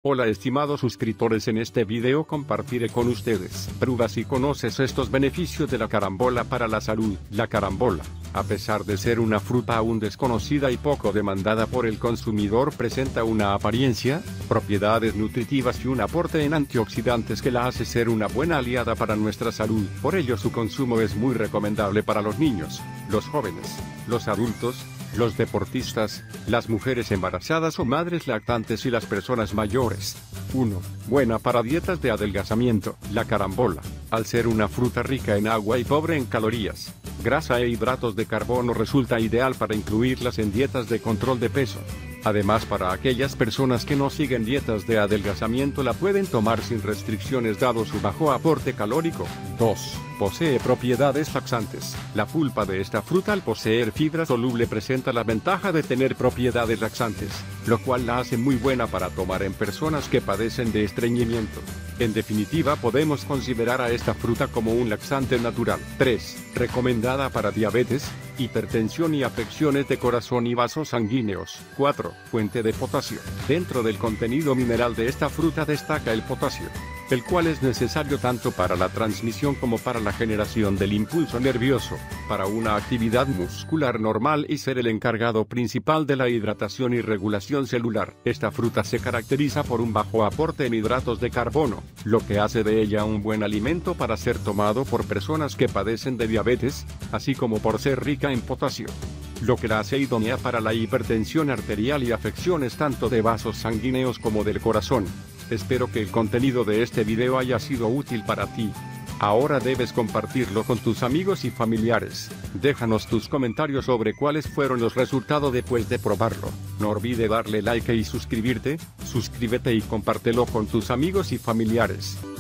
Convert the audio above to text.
Hola estimados suscriptores, en este video compartiré con ustedes, prueba si conoces estos beneficios de la carambola para la salud. La carambola, a pesar de ser una fruta aún desconocida y poco demandada por el consumidor, presenta una apariencia, propiedades nutritivas y un aporte en antioxidantes que la hace ser una buena aliada para nuestra salud. Por ello su consumo es muy recomendable para los niños, los jóvenes, los adultos, los deportistas, las mujeres embarazadas o madres lactantes y las personas mayores. 1. Buena para dietas de adelgazamiento. La carambola, al ser una fruta rica en agua y pobre en calorías, grasa e hidratos de carbono, resulta ideal para incluirlas en dietas de control de peso. Además, para aquellas personas que no siguen dietas de adelgazamiento, la pueden tomar sin restricciones dado su bajo aporte calórico. 2. Posee propiedades laxantes. La pulpa de esta fruta, al poseer fibra soluble, presenta la ventaja de tener propiedades laxantes, lo cual la hace muy buena para tomar en personas que padecen de estreñimiento. En definitiva, podemos considerar a esta fruta como un laxante natural. 3. Recomendada para diabetes, hipertensión y afecciones de corazón y vasos sanguíneos. 4. Fuente de potasio. Dentro del contenido mineral de esta fruta destaca el potasio, el cual es necesario tanto para la transmisión como para la generación del impulso nervioso, para una actividad muscular normal y ser el encargado principal de la hidratación y regulación celular. Esta fruta se caracteriza por un bajo aporte en hidratos de carbono, lo que hace de ella un buen alimento para ser tomado por personas que padecen de diabetes, así como por ser rica en potasio, lo que la hace idónea para la hipertensión arterial y afecciones tanto de vasos sanguíneos como del corazón. Espero que el contenido de este video haya sido útil para ti. Ahora debes compartirlo con tus amigos y familiares. Déjanos tus comentarios sobre cuáles fueron los resultados después de probarlo. No olvides darle like y suscribirte. Suscríbete y compártelo con tus amigos y familiares.